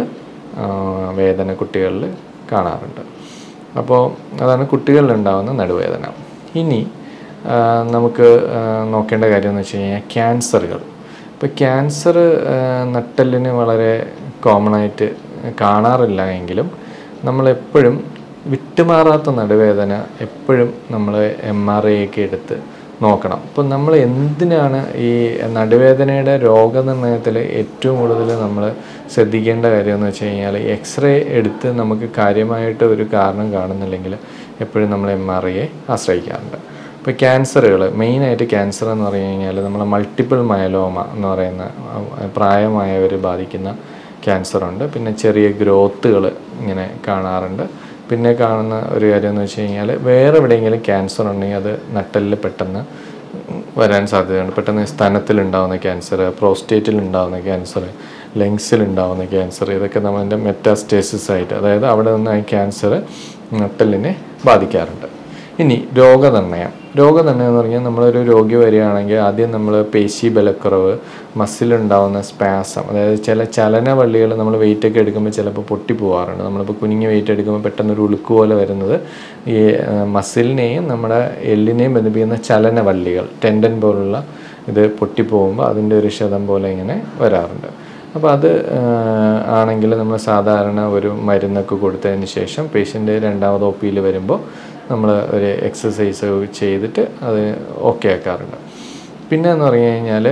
വേദന കുട്ടികളിൽ കാണാറുണ്ട്. അപ്പോൾ അതാണ് കുട്ടികളിലുണ്ടാകുന്ന നടുവേദന. ഇനി നമുക്ക് നോക്കേണ്ട കാര്യം എന്ന് വെച്ച് കഴിഞ്ഞാൽ ക്യാൻസറുകൾ. ഇപ്പോൾ ക്യാൻസർ നട്ടെല്ലിന് വളരെ കോമൺ ആയിട്ട് കാണാറില്ല എങ്കിലും നമ്മളെപ്പോഴും വിട്ടുമാറാത്ത നടുവേദന എപ്പോഴും നമ്മൾ MRI ഒക്കെ എടുത്ത് നോക്കണം. അപ്പോൾ നമ്മൾ എന്തിനാണ് ഈ നടുവേദനയുടെ രോഗനിർണയത്തിൽ ഏറ്റവും കൂടുതൽ നമ്മൾ ശ്രദ്ധിക്കേണ്ട കാര്യം എന്ന് വെച്ച് കഴിഞ്ഞാൽ, എക്സ്റേ എടുത്ത് നമുക്ക് കാര്യമായിട്ട് ഒരു കാരണം കാണുന്നില്ലെങ്കിൽ എപ്പോഴും നമ്മൾ MRIയെ ആശ്രയിക്കാറുണ്ട്. ഇപ്പോൾ ക്യാൻസറുകൾ, മെയിനായിട്ട് ക്യാൻസർ എന്ന് പറഞ്ഞു കഴിഞ്ഞാൽ നമ്മൾ മൾട്ടിപ്പിൾ മയലോമ എന്ന് പറയുന്ന പ്രായമായവർ ബാധിക്കുന്ന ക്യാൻസറുണ്ട്. പിന്നെ ചെറിയ ഗ്രോത്തുകൾ ഇങ്ങനെ കാണാറുണ്ട്. പിന്നെ കാണുന്ന ഒരു കാര്യം എന്ന് വെച്ച് കഴിഞ്ഞാൽ, വേറെ എവിടെയെങ്കിലും ക്യാൻസർ ഉണ്ടെങ്കിൽ അത് നട്ടെല്ലിൽ പെട്ടെന്ന് വരാൻ സാധ്യതയുണ്ട്. പെട്ടെന്ന് സ്തനത്തിലുണ്ടാകുന്ന ക്യാൻസർ, പ്രോസ്റ്റേറ്റിലുണ്ടാകുന്ന ക്യാൻസർ, ലങ്സിലുണ്ടാകുന്ന ക്യാൻസർ, ഇതൊക്കെ നമ്മളുടെ മെറ്റാസ്റ്റേസിസ് ആയിട്ട്, അതായത് അവിടെ നിന്ന് ഈ ക്യാൻസർ നട്ടെല്ലിനെ ബാധിക്കാറുണ്ട്. ഇനി രോഗനിർണയം എന്ന് പറഞ്ഞാൽ, നമ്മളൊരു രോഗി വരികയാണെങ്കിൽ ആദ്യം നമ്മൾ പേശി ബലക്കുറവ്, മസിലുണ്ടാവുന്ന സ്പാസം, അതായത് ചില ചലനവള്ളികൾ നമ്മൾ വെയിറ്റൊക്കെ എടുക്കുമ്പോൾ ചിലപ്പോൾ പൊട്ടിപ്പോവാറുണ്ട്. നമ്മളിപ്പോൾ കുനിഞ്ഞ് വെയിറ്റ് എടുക്കുമ്പോൾ പെട്ടെന്നൊരു ഉളുക്ക് പോലെ വരുന്നത് ഈ മസിലിനെയും നമ്മുടെ എല്ലിനെയും ബന്ധിപ്പിക്കുന്ന ചലനവള്ളികൾ, ടെൻഡൻ പോലുള്ള ഇത് പൊട്ടിപ്പോകുമ്പോൾ അതിൻ്റെ ഒരു ക്ഷതം പോലെ ഇങ്ങനെ വരാറുണ്ട്. അപ്പോൾ അത് ആണെങ്കിൽ നമ്മൾ സാധാരണ ഒരു മരുന്നൊക്കെ കൊടുത്തതിന് ശേഷം പേഷ്യൻ്റ് രണ്ടാമത് OP വരുമ്പോൾ നമ്മൾ ഒരു എക്സസൈസ് ചെയ്തിട്ട് അത് ഓക്കെ ആക്കാറുണ്ട്. പിന്നെ എന്ന് പറഞ്ഞു കഴിഞ്ഞാൽ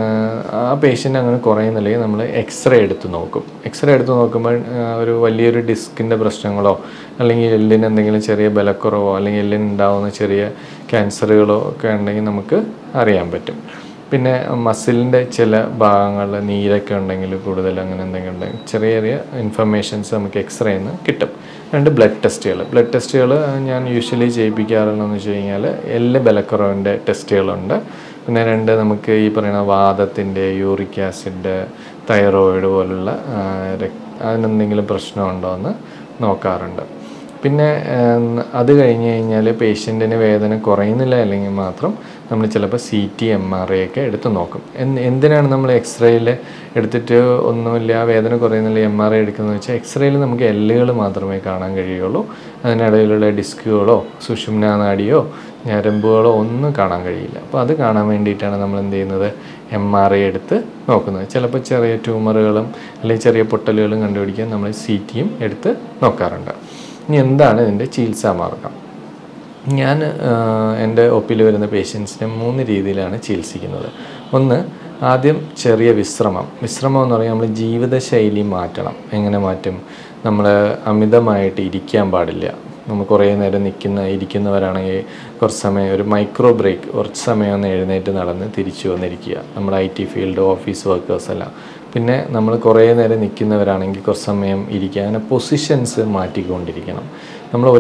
ആ പേഷ്യൻ്റ് അങ്ങനെ കുറയുന്നില്ലെങ്കിൽ നമ്മൾ എക്സ്റേ എടുത്ത് നോക്കും. എക്സ്റേ എടുത്ത് നോക്കുമ്പോൾ ഒരു വലിയൊരു ഡിസ്കിൻ്റെ പ്രശ്നങ്ങളോ അല്ലെങ്കിൽ എല്ലിന് എന്തെങ്കിലും ചെറിയ ബലക്കുറവോ അല്ലെങ്കിൽ എല്ലിനുണ്ടാവുന്ന ചെറിയ ക്യാൻസറുകളോ ഒക്കെ ഉണ്ടെങ്കിൽ നമുക്ക് അറിയാൻ പറ്റും. പിന്നെ മസിലിൻ്റെ ചില ഭാഗങ്ങളിൽ നീരൊക്കെ ഉണ്ടെങ്കിൽ കൂടുതൽ അങ്ങനെ എന്തെങ്കിലും ഉണ്ടെങ്കിൽ ചെറിയ ചെറിയ ഇൻഫർമേഷൻസ് നമുക്ക് എക്സ്റേയിൽ നിന്ന് കിട്ടും. 2 ബ്ലഡ് ടെസ്റ്റുകൾ ഞാൻ യൂഷ്വലി ചെയ്യിപ്പിക്കാറുള്ളതെന്ന് വെച്ച് കഴിഞ്ഞാൽ എല്ല് ബലക്കുറവിൻ്റെ ടെസ്റ്റുകളുണ്ട്. പിന്നെ 2 നമുക്ക് ഈ പറയുന്ന വാദത്തിൻ്റെ, യൂറിക് ആസിഡ്, തൈറോയിഡ് പോലുള്ള അതിനെന്തെങ്കിലും പ്രശ്നമുണ്ടോ എന്ന് നോക്കാറുണ്ട്. പിന്നെ അത് കഴിഞ്ഞ് കഴിഞ്ഞാൽ പേഷ്യൻറ്റിന് വേദന കുറയുന്നില്ല അല്ലെങ്കിൽ മാത്രം നമ്മൾ ചിലപ്പോൾ CT, MRI ഒക്കെ എടുത്ത് നോക്കും. എന്തിനാണ് നമ്മൾ എക്സ്റേയിൽ എടുത്തിട്ട് ഒന്നുമില്ല വേദന കുറയുന്നില്ല MRI എടുക്കുന്നത് വെച്ചാൽ, എക്സ്റേയിൽ നമുക്ക് എല്ലുകൾ മാത്രമേ കാണാൻ കഴിയുള്ളൂ. അതിനിടയിലുള്ള ഡിസ്കുകളോ സുഷുമ്നാ നാഡിയോ ഞരമ്പുകളോ ഒന്നും കാണാൻ കഴിയില്ല. അപ്പോൾ അത് കാണാൻ വേണ്ടിയിട്ടാണ് നമ്മൾ എന്ത് ചെയ്യുന്നത്, MRI എടുത്ത് നോക്കുന്നത്. ചിലപ്പോൾ ചെറിയ ട്യൂമറുകളും അല്ലെങ്കിൽ ചെറിയ പൊട്ടലുകളും കണ്ടുപിടിക്കാൻ നമ്മൾ CTയും എടുത്ത് നോക്കാറുണ്ട്. ഇനി എന്താണ് ഇതിൻ്റെ ചികിത്സാ മാർഗം? ഞാൻ എൻ്റെ OP വരുന്ന പേഷ്യൻസിനെ 3 രീതിയിലാണ് ചികിത്സിക്കുന്നത്. ഒന്ന്, ആദ്യം ചെറിയ വിശ്രമം എന്ന് പറഞ്ഞാൽ നമ്മൾ ജീവിതശൈലി മാറ്റണം. എങ്ങനെ മാറ്റും? നമ്മൾ അമിതമായിട്ട് ഇരിക്കാൻ പാടില്ല. നമ്മൾ കുറേ നേരം ഇരിക്കുന്നവരാണെങ്കിൽ കുറച്ച് സമയം ഒരു മൈക്രോ ബ്രേക്ക്, കുറച്ച് സമയം ഒന്ന് എഴുന്നേറ്റ് നടന്ന് തിരിച്ചു വന്നിരിക്കുക. നമ്മുടെ IT ഫീൽഡ്, ഓഫീസ് വർക്കേഴ്സ് എല്ലാം. പിന്നെ നമ്മൾ കുറേ നേരം നിൽക്കുന്നവരാണെങ്കിൽ കുറച്ച് സമയം ഇരിക്കുക. അങ്ങനെ പൊസിഷൻസ് മാറ്റിക്കൊണ്ടിരിക്കണം. നമ്മൾ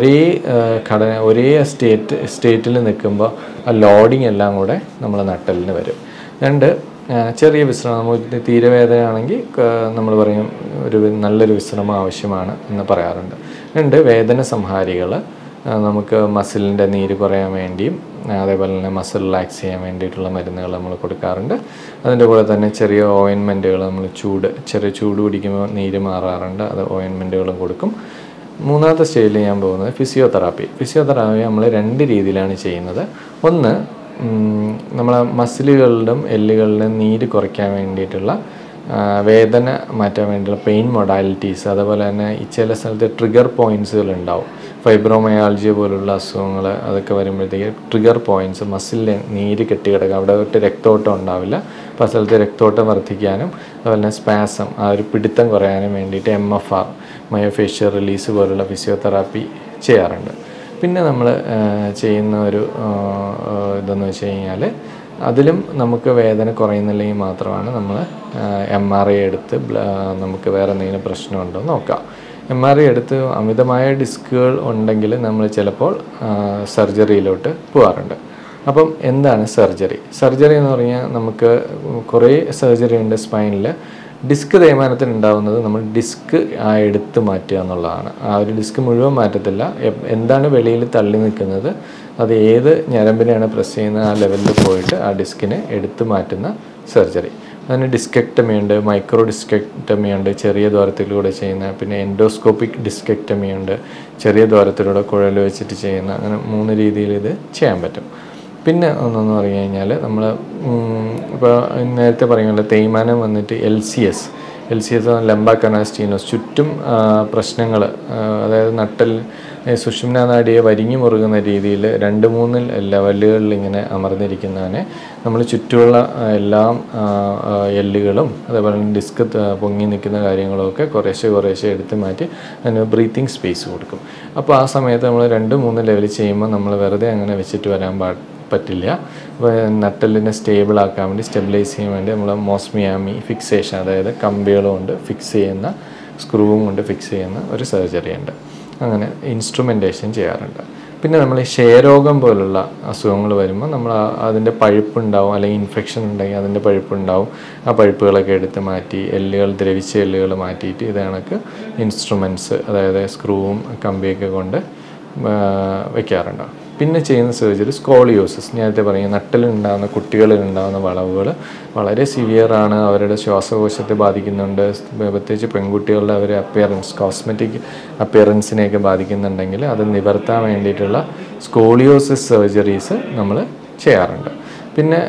ഒരേ സ്റ്റേറ്റിൽ നിൽക്കുമ്പോൾ ആ ലോഡിങ് എല്ലാം കൂടെ നമ്മൾ നട്ടലിന് വരും. 2 ചെറിയ വിശ്രമം. നമുക്ക് തീരവേദനയാണെങ്കിൽ നമ്മൾ പറയും നല്ലൊരു വിശ്രമം ആവശ്യമാണ് എന്ന് പറയാറുണ്ട്. 2 വേദന സംഹാരികൾ. നമുക്ക് മസിലിൻ്റെ നീര് കുറയാൻ വേണ്ടിയും അതേപോലെ തന്നെ മസിൽ റിലാക്സ് ചെയ്യാൻ വേണ്ടിയിട്ടുള്ള മരുന്നുകൾ നമ്മൾ കൊടുക്കാറുണ്ട്. അതിൻ്റെ കൂടെ തന്നെ ചെറിയ ഓയിൻമെൻറ്റുകൾ, നമ്മൾ ചെറിയ ചൂട് പിടിക്കുമ്പോൾ നീര് മാറാറുണ്ട്, അത് ഓയിൻമെൻറ്റുകളും കൊടുക്കും. 3ാമത്തെ സ്റ്റേജിൽ ഞാൻ പോകുന്നത് ഫിസിയോതെറാപ്പി. ഫിസിയോതെറാപ്പി നമ്മൾ 2 രീതിയിലാണ് ചെയ്യുന്നത്. ഒന്ന്, നമ്മളെ മസിലുകളിലും എല്ലുകളിലും നീര് കുറയ്ക്കാൻ വേണ്ടിയിട്ടുള്ള, വേദന മാറ്റാൻ വേണ്ടിയിട്ടുള്ള പെയിൻ മൊഡാലിറ്റീസ്, അതുപോലെ തന്നെ ഈ ചില സ്ഥലത്ത് ട്രിഗർ പോയിൻറ്റ്സുകൾ ഉണ്ടാവും. ഫൈബ്രോമയാൾജിയ പോലുള്ള അസുഖങ്ങൾ അതൊക്കെ വരുമ്പോഴത്തേക്ക് ട്രിഗർ പോയിൻറ്റ്സ്, മസിലിൽ നീര് കെട്ടിക്കിടക്കുക, അവിടെ തൊട്ട് രക്തോട്ടം ഉണ്ടാവില്ല. അപ്പോൾ ആ സ്ഥലത്ത് രക്തോട്ടം വർദ്ധിക്കാനും അതുപോലെ തന്നെ സ്പാസം, ആ ഒരു പിടുത്തം കുറയാനും വേണ്ടിയിട്ട് MFR, മയോഫേഷ്യൽ റിലീസ് പോലുള്ള ഫിസിയോതെറാപ്പി ചെയ്യാറുണ്ട്. പിന്നെ നമ്മൾ ചെയ്യുന്ന ഒരു ഇതെന്ന് വെച്ച് കഴിഞ്ഞാൽ, അതിലും നമുക്ക് വേദന കുറയുന്നില്ലെങ്കിൽ മാത്രമാണ് നമ്മൾ MRI എടുത്ത് നമുക്ക് വേറെ എന്തെങ്കിലും പ്രശ്നമുണ്ടോ എന്ന് നോക്കാം. MRI എടുത്ത് അമിതമായ ഡിസ്കുകൾ ഉണ്ടെങ്കിൽ നമ്മൾ ചിലപ്പോൾ സർജറിയിലോട്ട് പോകാറുണ്ട്. അപ്പം എന്താണ് സർജറി? സർജറി എന്ന് പറഞ്ഞാൽ നമുക്ക് കുറേ സർജറി ഉണ്ട് സ്പൈനിൽ. ഡിസ്ക് തേയ്മാനത്തിന് ഉണ്ടാകുന്നത് നമ്മൾ ഡിസ്ക് എടുത്ത് മാറ്റുക എന്നുള്ളതാണ്. ആ ഒരു ഡിസ്ക് മുഴുവൻ മാറ്റത്തില്ല. എന്താണ് വെളിയിൽ തള്ളി നിൽക്കുന്നത്, അത് ഏത് ഞരമ്പിനെയാണ് പ്രസ് ചെയ്യുന്നത്, ആ ലെവലിൽ പോയിട്ട് ആ ഡിസ്കിനെ എടുത്ത് മാറ്റുന്ന സർജറി. അതിന് ഡിസ്കെക്ടമി ഉണ്ട്, മൈക്രോ ഡിസ്കെക്ടമി ഉണ്ട്, ചെറിയ ദ്വാരത്തിലൂടെ ചെയ്യുന്ന, പിന്നെ എൻഡോസ്കോപ്പിക് ഡിസ്കെക്ടമി ഉണ്ട്, ചെറിയ ദ്വാരത്തിലൂടെ കുഴൽ വെച്ചിട്ട് ചെയ്യുന്ന. അങ്ങനെ 3 രീതിയിൽ ഇത് ചെയ്യാൻ പറ്റും. പിന്നെ ഒന്നെന്ന് പറഞ്ഞു കഴിഞ്ഞാൽ, നമ്മൾ ഇപ്പോൾ നേരത്തെ പറയുമല്ലോ, തേയ്മാനം വന്നിട്ട് LCS ലംബാകനാസ്റ്റീനോസ്, ചുറ്റും പ്രശ്നങ്ങൾ, അതായത് നട്ടൽ സുഷുമ്നാ നാഡിയെ വരിഞ്ഞു മുറുകുന്ന രീതിയിൽ 2-3 ലെവലുകളിൽ ഇങ്ങനെ അമർന്നിരിക്കുന്നതിനെ നമ്മൾ ചുറ്റുമുള്ള എല്ലാ എല്ലുകളും അതേപോലെ തന്നെ ഡിസ്ക് പൊങ്ങി നിൽക്കുന്ന കാര്യങ്ങളൊക്കെ കുറേശ്ശെ എടുത്ത് മാറ്റി അതിന് ബ്രീത്തിങ് സ്പേസ് കൊടുക്കും. അപ്പോൾ ആ സമയത്ത് നമ്മൾ 2-3 ലെവൽ ചെയ്യുമ്പോൾ നമ്മൾ വെറുതെ അങ്ങനെ വെച്ചിട്ട് വരാൻ പറ്റില്ല. അപ്പോൾ നട്ടലിനെ സ്റ്റേബിളാക്കാൻ വേണ്ടി, സ്റ്റെബിലൈസ് ചെയ്യാൻ വേണ്ടി നമ്മൾ മോസ്മിയാമി ഫിക്സേഷൻ, അതായത് കമ്പികളും കൊണ്ട് ഫിക്സ് ചെയ്യുന്ന, സ്ക്രൂവും കൊണ്ട് ഫിക്സ് ചെയ്യുന്ന ഒരു സർജറി ഉണ്ട്. അങ്ങനെ ഇൻസ്ട്രുമെൻറ്റേഷൻ ചെയ്യാറുണ്ട്. പിന്നെ നമ്മൾ ഈ ക്ഷയരോഗം പോലുള്ള അസുഖങ്ങൾ വരുമ്പോൾ നമ്മൾ അതിൻ്റെ പഴുപ്പുണ്ടാവും, അല്ലെങ്കിൽ ഇൻഫെക്ഷൻ ഉണ്ടെങ്കിൽ അതിൻ്റെ പഴുപ്പുണ്ടാവും. ആ പഴുപ്പുകളൊക്കെ എടുത്ത് മാറ്റി ദ്രവിച്ച എല്ലുകൾ മാറ്റിയിട്ട് ഇത് കണക്ക് ഇൻസ്ട്രുമെൻറ്റ്സ്, അതായത് സ്ക്രൂവും കമ്പിയൊക്കെ കൊണ്ട് വയ്ക്കാറുണ്ട്. പിന്നെ ചെയ്യുന്ന സർജറി സ്കോളിയോസിസ്. നേരത്തെ പറയും, നട്ടലുണ്ടാകുന്ന കുട്ടികളിലുണ്ടാകുന്ന വളവുകൾ വളരെ സിവിയറാണ്, അവരുടെ ശ്വാസകോശത്തെ ബാധിക്കുന്നുണ്ട്. പ്രത്യേകിച്ച് പെൺകുട്ടികളുടെ അവർ കോസ്മെറ്റിക് അപ്പിയറൻസിനെയൊക്കെ ബാധിക്കുന്നുണ്ടെങ്കിൽ അത് നിവർത്താൻ വേണ്ടിയിട്ടുള്ള സ്കോളിയോസിസ് സർജറീസ് നമ്മൾ ചെയ്യാറുണ്ട്. പിന്നെ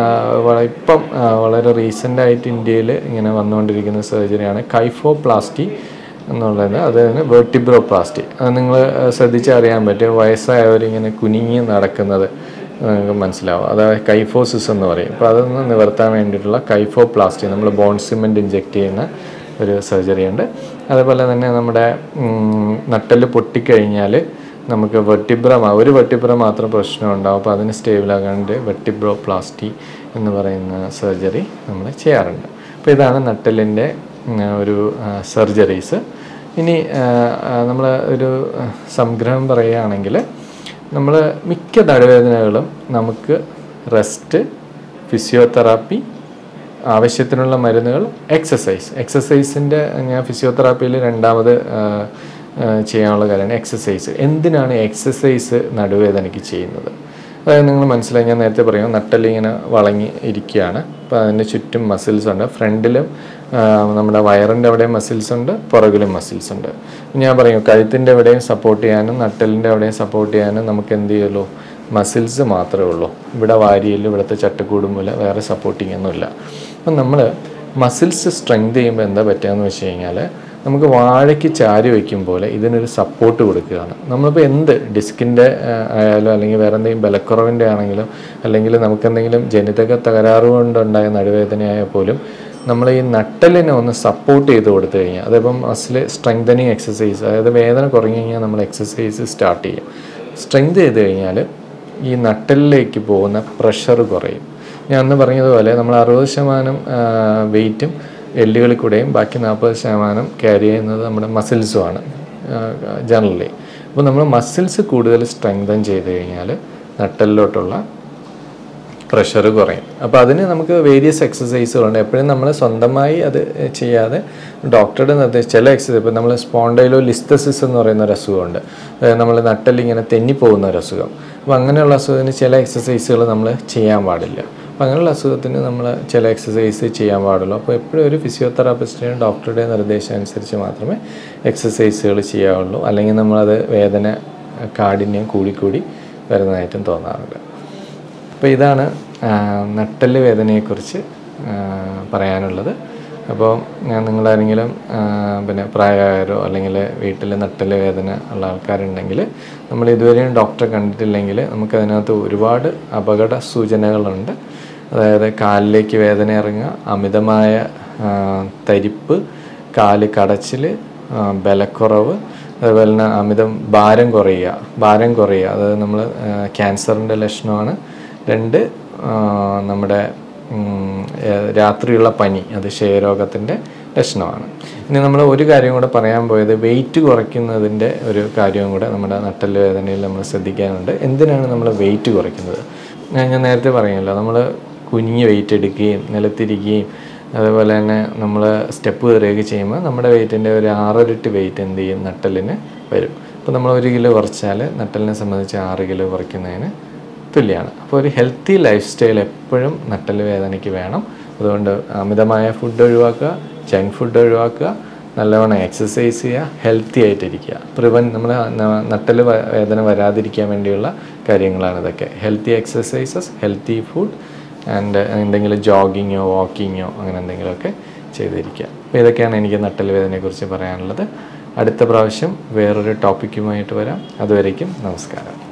ഇപ്പം വളരെ റീസെൻ്റായിട്ട് ഇന്ത്യയിൽ ഇങ്ങനെ വന്നുകൊണ്ടിരിക്കുന്ന സർജറിയാണ് കൈഫോപ്ലാസ്റ്റി എന്നുള്ളത്. അതിന് വെർട്ടിബ്രോപ്ലാസ്റ്റി. അത് നിങ്ങൾ ശ്രദ്ധിച്ചറിയാൻ പറ്റും. വയസ്സായവരിങ്ങനെ കുനിങ്ങി നടക്കുന്നത് നിങ്ങൾക്ക് മനസ്സിലാവും. അതായത് കൈഫോസിസ് എന്ന് പറയും. അപ്പോൾ അതൊന്ന് നിവർത്താൻ വേണ്ടിയിട്ടുള്ള കൈഫോപ്ലാസ്റ്റി, നമ്മൾ ബോൺ സിമെൻറ്റ് ഇഞ്ചെക്റ്റ് ചെയ്യുന്ന ഒരു സർജറി ഉണ്ട്. അതുപോലെ തന്നെ നമ്മുടെ നട്ടല് പൊട്ടിക്കഴിഞ്ഞാൽ നമുക്ക് ഒരു വെർട്ടിബ്ര മാത്രം പ്രശ്നം ഉണ്ടാവും. അപ്പോൾ അതിന് സ്റ്റേബിളാകാണ്ട് വെർട്ടിബ്രോപ്ലാസ്റ്റി എന്ന് പറയുന്ന സർജറി നമ്മൾ ചെയ്യാറുണ്ട്. അപ്പോൾ ഇതാണ് നട്ടലിൻ്റെ ഒരു സർജറീസ്. ഇനി നമ്മൾ ഒരു സംഗ്രഹം പറയുകയാണെങ്കിൽ, നമ്മൾ മിക്ക നടുവേദനകളും നമുക്ക് റെസ്റ്റ്, ഫിസിയോതെറാപ്പി, ആവശ്യത്തിനുള്ള മരുന്നുകൾ, എക്സസൈസിൻ്റെ ഞാൻ ഫിസിയോതെറാപ്പിയിൽ 2ാമത് ചെയ്യാനുള്ള കാര്യമാണ് എക്സസൈസ്. എന്തിനാണ് എക്സസൈസ് നടുവേദനയ്ക്ക് ചെയ്യുന്നത്? അതായത് നിങ്ങൾ മനസ്സിലായി, ഞാൻ നേരത്തെ പറയും, നട്ടലിങ്ങനെ വളഞ്ഞ് ഇരിക്കുകയാണ്. അപ്പോൾ അതിൻ്റെ ചുറ്റും മസിൽസ് ഉണ്ട്. ഫ്രണ്ടിലും നമ്മുടെ വയറിൻ്റെ അവിടെയും മസിൽസ് ഉണ്ട്, പുറകിലും മസിൽസ് ഉണ്ട്. ഞാൻ പറയും, കഴുത്തിൻ്റെ എവിടെയും സപ്പോർട്ട് ചെയ്യാനും നട്ടലിൻ്റെ എവിടെയും സപ്പോർട്ട് ചെയ്യാനും നമുക്ക് എന്ത് ചെയ്യുള്ളൂ? മസിൽസ് മാത്രമേ ഉള്ളൂ. ഇവിടെ വാരിയിൽ, ഇവിടുത്തെ ചട്ടക്കൂടും പോലെ വേറെ സപ്പോർട്ടിങ് ഒന്നുമില്ല. അപ്പം നമ്മൾ മസിൽസ് സ്ട്രെങ്ത് ചെയ്യുമ്പോൾ എന്താ പറ്റുകയെന്ന് വെച്ച് കഴിഞ്ഞാൽ, നമുക്ക് വാഴയ്ക്ക് ചാരി വയ്ക്കും പോലെ ഇതിനൊരു സപ്പോർട്ട് കൊടുക്കുകയാണ്. നമ്മളിപ്പോൾ എന്ത് ഡിസ്കിൻ്റെ ആയാലും, അല്ലെങ്കിൽ വേറെ എന്തെങ്കിലും ബലക്കുറവിൻ്റെ ആണെങ്കിലും, അല്ലെങ്കിൽ നമുക്കെന്തെങ്കിലും ജനിതക തകരാറ് കൊണ്ടുണ്ടായ നടുവേദനയായാൽ പോലും നമ്മൾ ഈ നട്ടലിനെ ഒന്ന് സപ്പോർട്ട് ചെയ്ത് കൊടുത്തു കഴിഞ്ഞാൽ, അതിപ്പം മസിൽ സ്ട്രെങ്തനിങ് എക്സസൈസ്, അതായത് വേദന കുറഞ്ഞു കഴിഞ്ഞാൽ നമ്മൾ എക്സസൈസ് സ്റ്റാർട്ട് ചെയ്യും. സ്ട്രെങ്ത് ചെയ്ത് കഴിഞ്ഞാൽ ഈ നട്ടലിലേക്ക് പോകുന്ന പ്രഷർ കുറയും. ഞാൻ അന്ന് പറഞ്ഞതുപോലെ നമ്മൾ 60% വെയിറ്റും എല്ലുകളിൽ കൂടെയും ബാക്കി 40% ക്യാരി ചെയ്യുന്നത് നമ്മുടെ മസിൽസുമാണ് ജനറലി. അപ്പോൾ നമ്മൾ മസിൽസ് കൂടുതൽ സ്ട്രെങ്തൻ ചെയ്ത് കഴിഞ്ഞാൽ നട്ടലിലോട്ടുള്ള പ്രഷർ കുറയും. അപ്പോൾ അതിന് നമുക്ക് വേരിയസ് എക്സസൈസുകളുണ്ട്. എപ്പോഴും നമ്മൾ സ്വന്തമായി അത് ചെയ്യാതെ ഡോക്ടറുടെ നിർദ്ദേശം ചില എക്സസൈസ്, ഇപ്പോൾ നമ്മൾ സ്പോണ്ടൈലോലിസ്തസിസ് എന്ന് പറയുന്ന ഒരു അസുഖമുണ്ട്, നമ്മൾ നട്ടലിങ്ങനെ തെന്നിപ്പോകുന്ന ഒരു അസുഖം. അപ്പോൾ അങ്ങനെയുള്ള അസുഖത്തിന് ചില എക്സസൈസുകൾ നമ്മൾ ചെയ്യാൻ പാടില്ല. അപ്പോൾ അങ്ങനെയുള്ള അസുഖത്തിന് നമ്മൾ ചില എക്സസൈസ് ചെയ്യാൻ പാടുള്ളൂ. അപ്പോൾ എപ്പോഴും ഒരു ഫിസിയോതെറാപ്പിസ്റ്റിൻ്റെ ഡോക്ടറുടെ നിർദ്ദേശം അനുസരിച്ച് മാത്രമേ എക്സസൈസുകൾ ചെയ്യാവുള്ളൂ. അല്ലെങ്കിൽ നമ്മളത് വേദന കാഠിന്യം കൂടിക്കൂടി വരുന്നതായിട്ടും തോന്നാറുണ്ട്. അപ്പോൾ ഇതാണ് നട്ടെല്ല് വേദനയെക്കുറിച്ച് പറയാനുള്ളത്. അപ്പോൾ നിങ്ങളാരെങ്കിലും പിന്നെ പ്രായമായവരോ അല്ലെങ്കിൽ വീട്ടിൽ നട്ടെല്ല് വേദന ഉള്ള ആൾക്കാരുണ്ടെങ്കിൽ, നമ്മൾ ഇതുവരെയും ഡോക്ടറെ കണ്ടിട്ടില്ലെങ്കിൽ നമുക്കതിനകത്ത് ഒരുപാട് അപകട സൂചനകളുണ്ട്. അതായത് കാലിലേക്ക് വേദന ഇറങ്ങുക, അമിതമായ തരിപ്പ്, കാല് കടച്ചിൽ, ബലക്കുറവ്, അതുപോലെ തന്നെ അമിതം ഭാരം കുറയുക. അതായത് നമ്മൾ ക്യാൻസറിൻ്റെ ലക്ഷണമാണ്. 2 നമ്മുടെ രാത്രിയുള്ള പനി, അത് ക്ഷയരോഗത്തിൻ്റെ ലക്ഷണമാണ്. ഇനി നമ്മൾ ഒരു കാര്യം കൂടെ പറയാൻ പോയത്, വെയിറ്റ് കുറയ്ക്കുന്നതിൻ്റെ ഒരു കാര്യവും കൂടെ നമ്മുടെ നട്ടെല്ല് വേദനയിൽ നമ്മൾ ശ്രദ്ധിക്കാനുണ്ട്. എന്തിനാണ് നമ്മൾ വെയിറ്റ് കുറയ്ക്കുന്നത്? ഞാൻ നേരത്തെ പറഞ്ഞല്ലോ, നമ്മൾ കുനിഞ്ഞ് വെയിറ്റ് എടുക്കുകയും നിലത്തിരിക്കുകയും അതുപോലെ തന്നെ നമ്മൾ സ്റ്റെപ്പ് കയറുകയൊക്കെ ചെയ്യുമ്പോൾ നമ്മുടെ വെയിറ്റിൻ്റെ ഒരു 6 ഇരട്ടി വെയിറ്റ് എന്ത് ചെയ്യും, നട്ടെല്ലിന് വരും. അപ്പോൾ നമ്മൾ 1 കിലോ കുറച്ചാൽ നട്ടെല്ലിനെ സംബന്ധിച്ച് 6 കിലോ കുറയ്ക്കുന്നതിന് തുല്യമാണ്. അപ്പോൾ ഒരു ഹെൽത്തി ലൈഫ് സ്റ്റൈൽ എപ്പോഴും നട്ടെല്ല് വേദനയ്ക്ക് വേണം. അതുകൊണ്ട് അമിതമായ ഫുഡ് ഒഴിവാക്കുക, ജങ്ക് ഫുഡ് ഒഴിവാക്കുക, നല്ലവണ്ണം എക്സസൈസ് ചെയ്യുക, ഹെൽത്തി ആയിട്ടിരിക്കുക. നമ്മൾ നട്ടെല്ല് വേദന വരാതിരിക്കാൻ വേണ്ടിയുള്ള കാര്യങ്ങളാണ് ഇതൊക്കെ. Healthy exercises, healthy food and എന്തെങ്കിലും ജോഗിങ്ങോ വാക്കിങ്ങോ അങ്ങനെ എന്തെങ്കിലുമൊക്കെ ചെയ്തിരിക്കുക. അപ്പോൾ ഇതൊക്കെയാണ് എനിക്ക് നട്ടെല്ല് വേദനയെക്കുറിച്ച് പറയാനുള്ളത്. അടുത്ത പ്രാവശ്യം വേറൊരു ടോപ്പിക്കുമായിട്ട് വരാം. അതുവരേക്കും നമസ്കാരം.